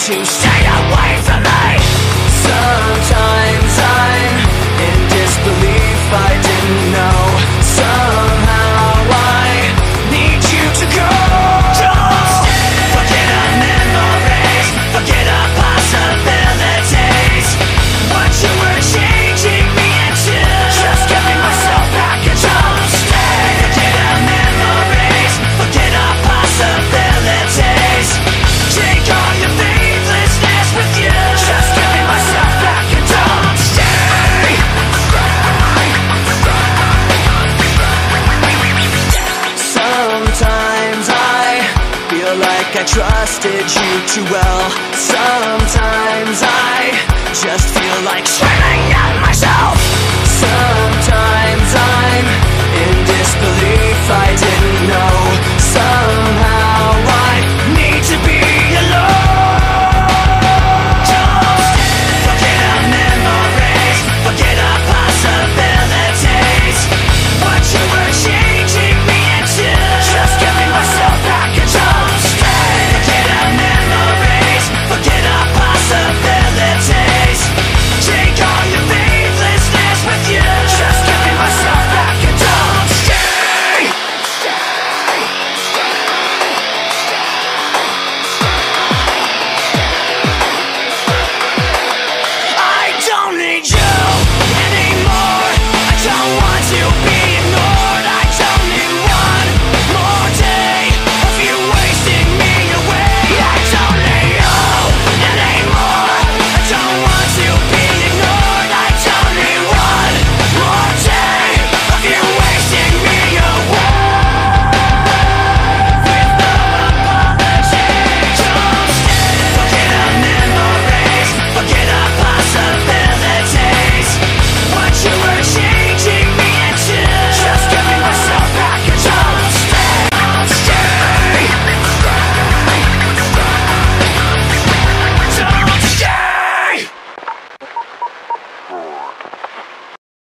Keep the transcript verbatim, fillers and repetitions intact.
to stay away from me. Sometimes I'm in disbelief, I didn't know. Somehow I need you to go. Don't stay. Forget our memories, forget our possibilities. What you were changing me into, just giving myself back and don't stay. Forget our memories, forget our possibilities. Take all your faithlessness with you, just giving myself back and don't stay. Sometimes I feel like I trusted you too well. Sometimes I just feel like screaming at myself. Sometimes I'm in disbelief, I didn't know. Somehow